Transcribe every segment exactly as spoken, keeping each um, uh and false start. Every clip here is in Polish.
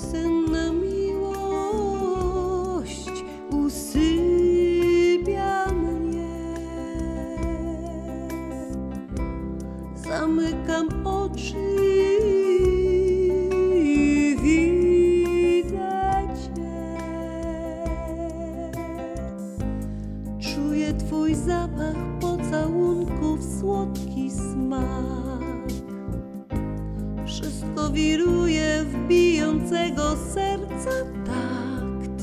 Senna miłość usypia mnie. Zamykam oczy i widzę Cię. Czuję Twój zapach pocałunków, słodki smak. Wszystko wiruje w bijącego serca takt.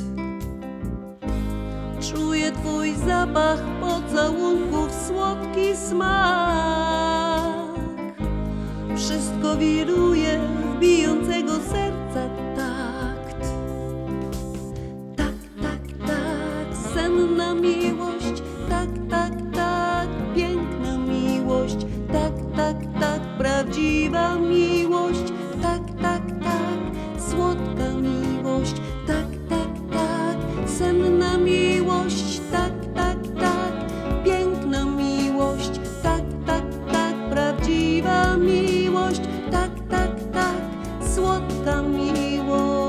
Czuję Twój zapach pocałunków, słodki smak. Wszystko wiruje w bijącego serca takt. Tak, tak, tak, senna miłość. Tak, tak, tak, piękna miłość. Tak, tak, tak, prawdziwa miłość. Tak, tak, tak, słodka miłość. Tak, tak, tak, senna miłość. Tak, tak, tak, piękna miłość. Tak, tak, tak, prawdziwa miłość. Tak, tak, tak, słodka miłość.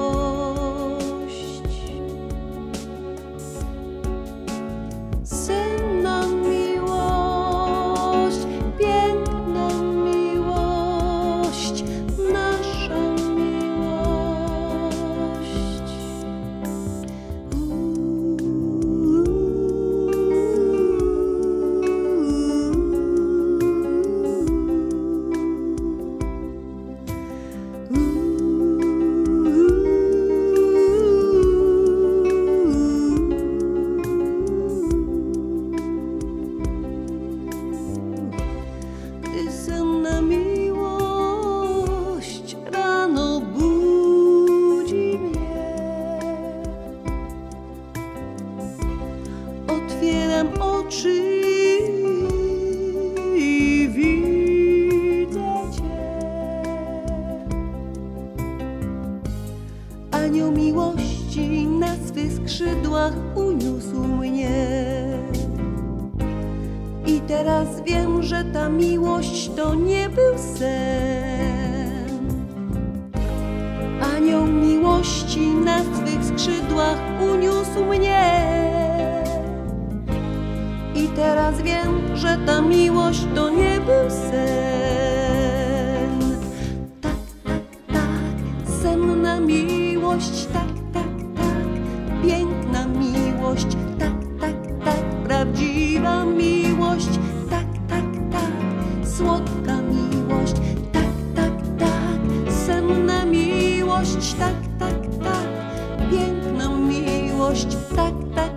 Senna miłość, piękna miłość, nasza miłość. Senna miłość rano budzi mnie. Otwieram oczy i widzę Cię. Anioł miłości na swych skrzydłach uniósł mnie. I teraz wiem, że ta miłość to nie był sen. Anioł miłości na swych skrzydłach uniósł mnie. I teraz wiem, że ta miłość to nie był sen. Tak, tak, tak, senna miłość. Tak, tak, tak, piękna miłość. Tak, tak, tak, prawdziwa miłość. Tak, tak, tak, słodka miłość. Tak, tak, tak, senna miłość. Tak, tak, tak, piękna miłość. Tak, tak,